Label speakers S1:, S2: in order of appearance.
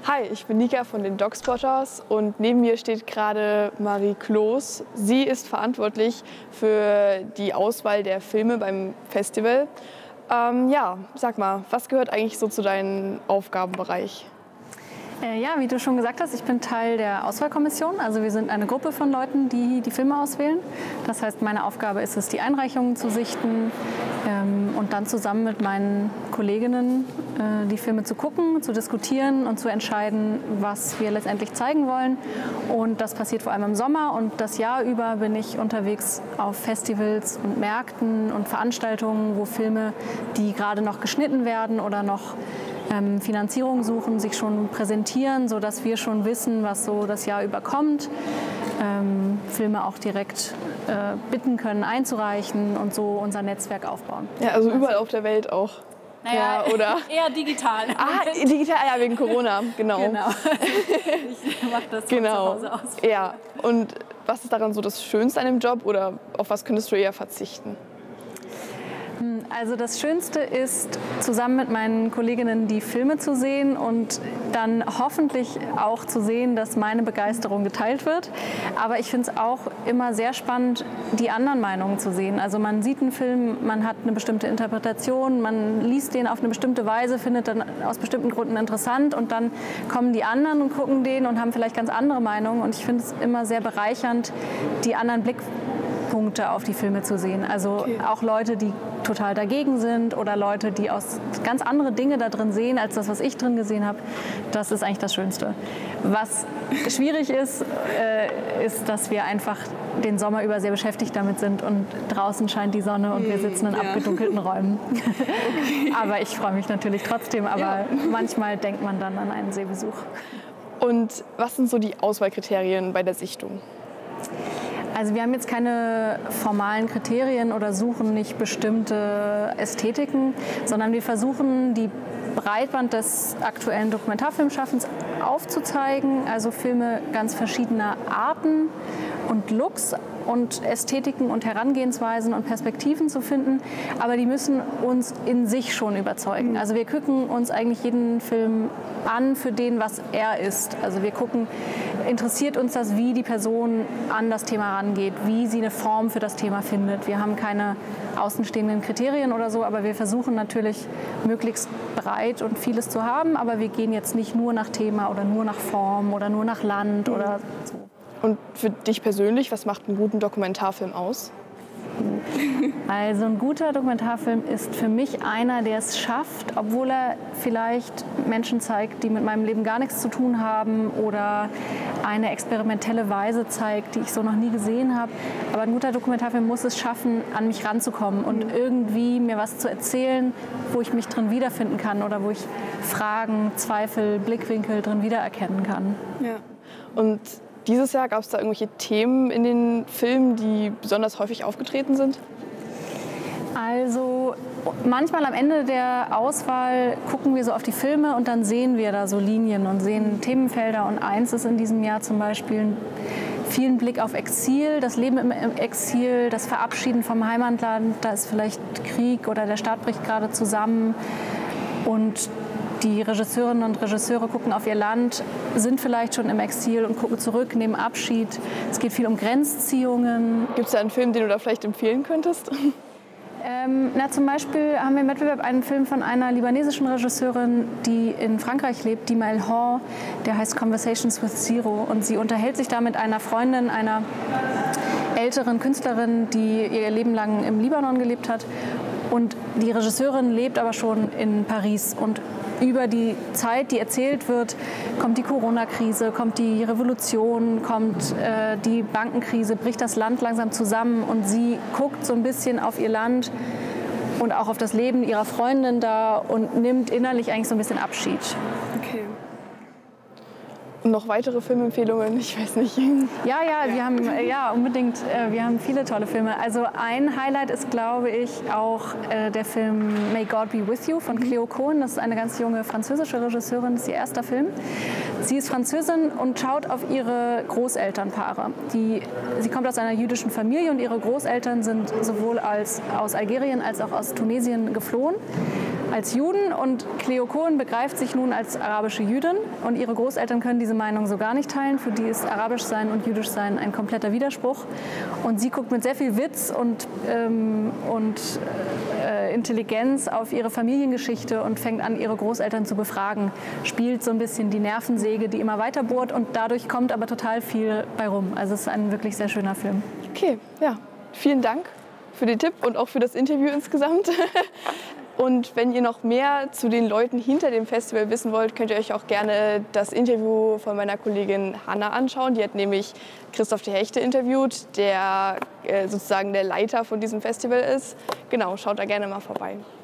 S1: Hi, ich bin Nika von den Dogspotters und neben mir steht gerade Marie Kloß. Sie ist verantwortlich für die Auswahl der Filme beim Festival. Ja, sag mal, was gehört eigentlich so zu deinem Aufgabenbereich?
S2: Ja, wie du schon gesagt hast, ich bin Teil der Auswahlkommission. Also wir sind eine Gruppe von Leuten, die die Filme auswählen. Das heißt, meine Aufgabe ist es, die Einreichungen zu sichten und dann zusammen mit meinen Kolleginnen die Filme zu gucken, zu diskutieren und zu entscheiden, was wir letztendlich zeigen wollen. Und das passiert vor allem im Sommer und das Jahr über bin ich unterwegs auf Festivals und Märkten und Veranstaltungen, wo Filme, die gerade noch geschnitten werden oder noch Finanzierung suchen, sich schon präsentieren, sodass wir schon wissen, was so das Jahr über kommt. Filme auch direkt bitten können, einzureichen und so unser Netzwerk aufbauen.
S1: Ja, also überall auf der Welt auch.
S2: Naja,
S1: ja, oder?
S2: eher digital.
S1: Digital, ja, wegen Corona, genau.
S2: Genau. Ich mache das von zu Hause aus.
S1: Ja, und was ist daran so das Schönste an dem Job oder auf was könntest du eher verzichten?
S2: Also das Schönste ist, zusammen mit meinen Kolleginnen die Filme zu sehen und dann hoffentlich auch zu sehen, dass meine Begeisterung geteilt wird. Aber ich finde es auch immer sehr spannend, die anderen Meinungen zu sehen. Also man sieht einen Film, man hat eine bestimmte Interpretation, man liest den auf eine bestimmte Weise, findet dann aus bestimmten Gründen interessant und dann kommen die anderen und gucken den und haben vielleicht ganz andere Meinungen. Und ich finde es immer sehr bereichernd, die anderen Blickpunkte auf die Filme zu sehen. Also auch Leute, die total dagegen sind oder Leute, die aus ganz andere Dinge da drin sehen, als das, was ich drin gesehen habe. Das ist eigentlich das Schönste. Was schwierig ist, ist, dass wir einfach den Sommer über sehr beschäftigt damit sind und draußen scheint die Sonne und wir sitzen in abgedunkelten Räumen. Okay. Aber ich freue mich natürlich trotzdem, aber manchmal denkt man dann an einen Seebesuch.
S1: Und was sind so die Auswahlkriterien bei der Sichtung?
S2: Also wir haben jetzt keine formalen Kriterien oder suchen nicht bestimmte Ästhetiken, sondern wir versuchen, die Breitband des aktuellen Dokumentarfilmschaffens aufzuzeigen, also Filme ganz verschiedener Arten und Looks und Ästhetiken und Herangehensweisen und Perspektiven zu finden, aber die müssen uns in sich schon überzeugen. Also wir gucken uns eigentlich jeden Film an für den, was er ist. Also wir gucken, interessiert uns das, wie die Person an das Thema rangeht, wie sie eine Form für das Thema findet. Wir haben keine außenstehenden Kriterien oder so, aber wir versuchen natürlich möglichst breit und vieles zu haben, aber wir gehen jetzt nicht nur nach Thema oder nur nach Form oder nur nach Land oder so.
S1: Und für dich persönlich, was macht einen guten Dokumentarfilm aus?
S2: Also ein guter Dokumentarfilm ist für mich einer, der es schafft, obwohl er vielleicht Menschen zeigt, die mit meinem Leben gar nichts zu tun haben oder eine experimentelle Weise zeigt, die ich so noch nie gesehen habe. Aber ein guter Dokumentarfilm muss es schaffen, an mich ranzukommen und irgendwie mir was zu erzählen, wo ich mich drin wiederfinden kann oder wo ich Fragen, Zweifel, Blickwinkel drin wiedererkennen kann.
S1: Ja. Und dieses Jahr gab es da irgendwelche Themen in den Filmen, die besonders häufig aufgetreten sind?
S2: Also manchmal am Ende der Auswahl gucken wir so auf die Filme und dann sehen wir da so Linien und sehen Themenfelder. Und eins ist in diesem Jahr zum Beispiel vielen Blick auf Exil, das Leben im Exil, das Verabschieden vom Heimatland. Da ist vielleicht Krieg oder der Staat bricht gerade zusammen. Und die Regisseurinnen und Regisseure gucken auf ihr Land, sind vielleicht schon im Exil und gucken zurück, nehmen Abschied. Es geht viel um Grenzziehungen.
S1: Gibt es da einen Film, den du da vielleicht empfehlen könntest?
S2: Zum Beispiel haben wir im Wettbewerb einen Film von einer libanesischen Regisseurin, die in Frankreich lebt, Dima El Hor, der heißt Conversations with Zero. Und sie unterhält sich da mit einer Freundin, einer älteren Künstlerin, die ihr Leben lang im Libanon gelebt hat. Und die Regisseurin lebt aber schon in Paris. Und über die Zeit, die erzählt wird, kommt die Corona-Krise, kommt die Revolution, kommt die Bankenkrise, bricht das Land langsam zusammen und sie guckt so ein bisschen auf ihr Land und auch auf das Leben ihrer Freundin da und nimmt innerlich eigentlich so ein bisschen Abschied.
S1: Okay. Und noch weitere Filmempfehlungen? Ich weiß nicht.
S2: Ja, wir haben unbedingt. Wir haben viele tolle Filme. Also ein Highlight ist, glaube ich, auch der Film May God Be With You von Cleo Cohen. Das ist eine ganz junge französische Regisseurin. Das ist ihr erster Film. Sie ist Französin und schaut auf ihre Großelternpaare. Sie kommt aus einer jüdischen Familie und ihre Großeltern sind sowohl aus Algerien als auch aus Tunesien geflohen. als Juden und Cleo Cohen begreift sich nun als arabische Jüdin und ihre Großeltern können diese Meinung so gar nicht teilen. Für die ist arabisch sein und jüdisch sein ein kompletter Widerspruch. Und sie guckt mit sehr viel Witz und Intelligenz auf ihre Familiengeschichte und fängt an, ihre Großeltern zu befragen. Spielt so ein bisschen die Nervensäge, die immer weiter bohrt und dadurch kommt aber total viel bei rum. Also es ist ein wirklich sehr schöner Film.
S1: Okay, ja, vielen Dank für den Tipp und auch für das Interview insgesamt. Und wenn ihr noch mehr zu den Leuten hinter dem Festival wissen wollt, könnt ihr euch auch gerne das Interview von meiner Kollegin Hanna anschauen. Die hat nämlich Christoph de Hechte interviewt, der sozusagen der Leiter von diesem Festival ist. Genau, schaut da gerne mal vorbei.